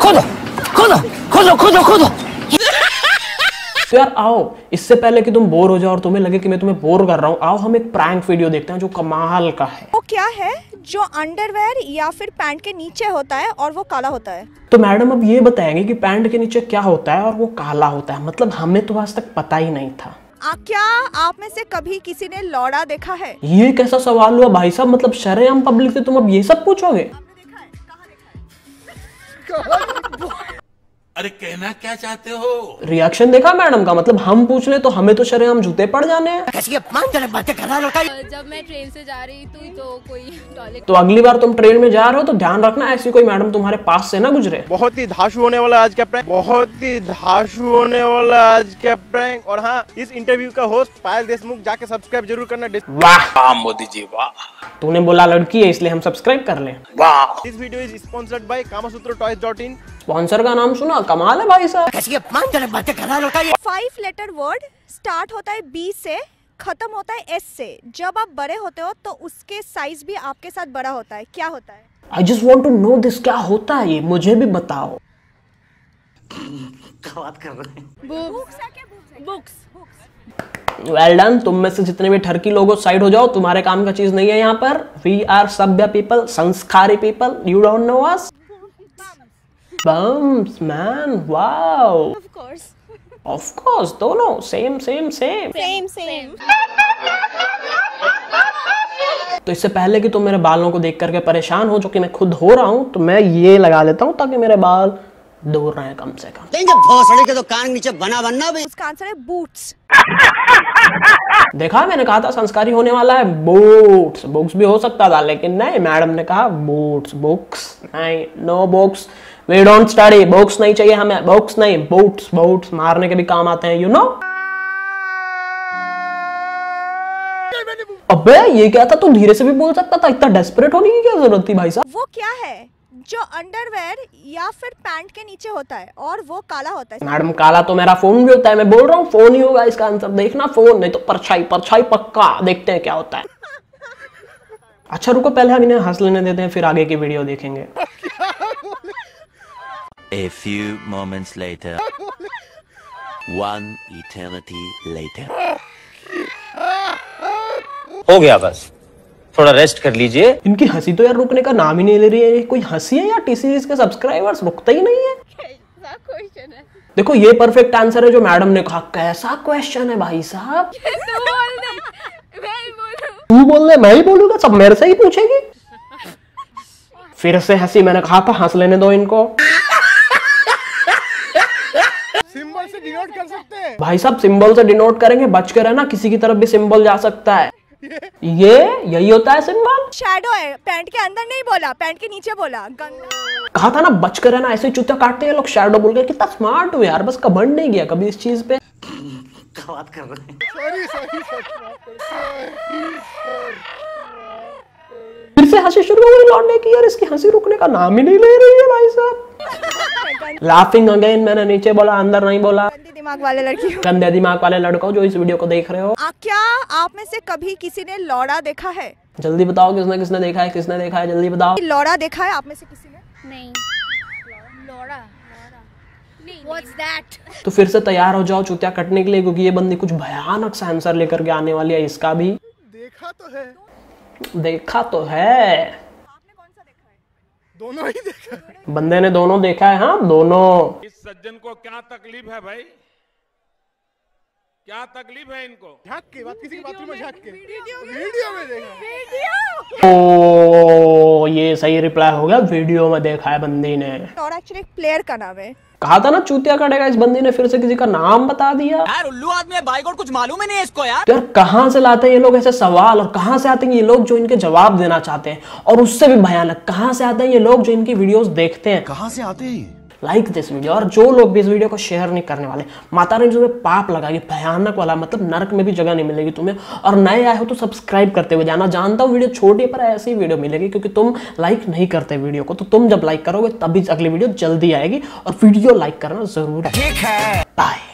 खोदो खोदो खोदो खोदो खोदो। तो यार आओ, इससे पहले कि तुम बोर हो जाओ और तुम्हें लगे कि मैं तुम्हें बोर कर रहा हूँ, आओ हम एक प्रैंक वीडियो देखते हैं जो कमाल का है। वो क्या है जो अंडरवेयर या फिर पैंट के नीचे होता है और वो काला होता है? तो मैडम अब ये बताएंगे कि पैंट के नीचे क्या होता है और वो काला होता है, मतलब हमें तो आज तक पता ही नहीं था। क्या आप में से कभी किसी ने लौड़ा देखा है? ये कैसा सवाल हुआ भाई साहब, मतलब शरेआम पब्लिक से तुम अब ये सब पूछोगे? अरे कहना क्या चाहते हो? रिएक्शन देखा मैडम का, मतलब हम पूछ ले तो हमें तो शरेआम जूते पड़ जाने हैं। कैसी अपमानजनक बातें कर रहा है। जब मैं ट्रेन से जा रही थी तो कोई टॉयलेट। तो अगली बार तुम ट्रेन में जा रहे हो तो ध्यान रखना ऐसी कोई मैडम तुम्हारे पास से ना गुजरे। बहुत ही धांसू होने वाला आज का प्रैंक, बहुत ही धांसू होने वाला आज का प्रैंक। और हाँ, इस इंटरव्यू का होस्ट पायल देशमुख, जाके सब्सक्राइब जरूर करना। वाह मोदी जी वाह, तूने बोला लड़की है इसलिए हम सब्सक्राइब कर ले। वाह। This video is sponsored by kamasutratoys.in। Sponsor का नाम सुना, कमाल है भाई साहब। कैसी अपमानजनक बातें कर रहा है। 5 लेटर वर्ड स्टार्ट होता है बी से, खत्म होता है एस से। जब आप बड़े होते हो तो उसके साइज भी आपके साथ बड़ा होता है। क्या होता है? I just want to know this, क्या होता है ये, मुझे भी बताओ। क्या बात कर रहे हैं? बुक्स। वेल डन, तुम में से जितने भी ठरकी लोगों साइड हो जाओ, तुम्हारे काम का चीज नहीं है यहाँ पर। वी आर सभ्य पीपल, संस्कारी people, you don't know us. Bums man, wow. Of course दोनों सेम सेम सेम। तो इससे पहले कि तुम मेरे बालों को देख करके परेशान हो, जो कि मैं खुद हो रहा हूँ, तो मैं ये लगा लेता हूँ ताकि मेरे बाल दूर रहे कम से कम। जब भोसड़ी के तो कान नीचे बना बनना भी। उसका आंसर है बूट्स। देखा, मैंने कहा था संस्कारी होने वाला है। बूट्स, बुक्स भी हो सकता था लेकिन नहीं, मैडम ने कहा बूट्स। बुक्स नहीं, no books, we don't study. Books नहीं चाहिए हमें, बुक्स नहीं, बूट्स। बूट्स मारने के भी काम आते हैं, यू नो। अबे ये क्या था, तू धीरे से भी बोल सकता था, इतना डेस्परेट होने की क्या जरूरत थी भाई साहब। वो क्या है जो अंडरवेयर या फिर पैंट के नीचे होता है और वो काला होता है? मैडम काला तो मेरा फोन भी होता है, मैं बोल रहा हूँ फोन ही होगा इसका आंसर। देखना फोन, नहीं तो परछाई। परछाई पक्का, देखते हैं क्या होता है। अच्छा रुको, पहले हम इन्हें हंस लेने देते हैं, फिर आगे की वीडियो देखेंगे। A few moments later, one eternity later. हो गया बस, थोड़ा रेस्ट कर लीजिए। इनकी हंसी तो यार रुकने का नाम ही नहीं ले रही है। कोई हंसी है या टी सीरीज के सब्सक्राइबर्स रुकते ही नहीं है। क्वेश्चन है। देखो ये परफेक्ट आंसर है जो मैडम ने कहा। कैसा क्वेश्चन है भाई साहब? तू बोल दे, मैं ही बोलूंगा, सब मेरे से ही पूछेगी। फिर से हंसी, मैंने कहा था हंस लेने दो इनको। सिंबल से डिनोट कर सकते हैं भाई साहब, सिंबल से डिनोट करेंगे, बच के रहना, किसी की तरफ भी सिंबल जा सकता है। ये यही होता है सिंबल। शैडो है, पैंट के अंदर नहीं बोला, पैंट के नीचे बोला। कहा था ना बच कर रहना, ऐसे चुतिया काटते हैं लोग शैडो बोल के। कितना स्मार्ट हो यार, बस कमेंट नहीं किया कभी इस चीज पे। क्या बात कर रहे हैं? फिर से हंसी शुरू हो गई लौटने की। यार इसकी हंसी रुकने का नाम ही नहीं ले रही है भाई साहब। लाफिंग अगेन, मैंने नीचे बोला, अंदर नहीं बोला। गंदे दिमाग वाले लड़की हो। गंदे दिमाग वाले लड़कों जो इस वीडियो को देख रहे हो, क्या आप में से कभी किसी ने लौड़ा देखा है? जल्दी बताओ, किसने किसने देखा है, किसने देखा है, जल्दी बताओ। लौड़ा देखा है आप में से किसी ने? नहीं। लौड़ा नहीं। What's that? तो फिर से तैयार हो जाओ चुतिया कटने के लिए, क्योंकि ये बंदी कुछ भयानक सा आंसर लेकर के आने वाली है। इसका भी देखा तो है। देखा तो है। आपने कौन सा देखा है? दोनों ही देखा है। बंदे ने दोनों देखा है। हाँ दोनों। इस सज्जन को क्या तकलीफ है भाई? क्या तकलीफ है इनको? झांक के बात, किसी की बाथरूम में झांक के वीडियो में देखा। ओ ये सही रिप्लाई हो गया, वीडियो में देखा है बंदी ने। और एक्चुअली एक प्लेयर का नाम है। कहा था ना चूतिया कटेगा, इस बंदी ने फिर से किसी का नाम बता दिया। यार उल्लू आदमी है, बाइक और कुछ मालूम ही नहीं है इसको यार। यार कहाँ से लाते हैं ये लोग ऐसे सवाल, और कहाँ से आते हैं ये लोग जो इनके जवाब देना चाहते हैं, और उससे भी भयानक कहाँ से आते हैं ये लोग जो इनकी वीडियोस देखते हैं। कहाँ से आते हैं? Like this video. और जो लोग भी इस वीडियो को शेयर नहीं करने वाले, माता रानी तुम्हें पाप लगाएगी भयानक वाला, मतलब नरक में भी जगह नहीं मिलेगी तुम्हें। और नए आए हो तो सब्सक्राइब करते हुए जाना। जानता हूँ वीडियो छोटी है पर ऐसी वीडियो मिलेगी क्योंकि तुम लाइक नहीं करते वीडियो को। तो तुम जब लाइक करोगे तभी अगली वीडियो जल्दी आएगी, और वीडियो लाइक करना जरूर है। ठीक है, बाय।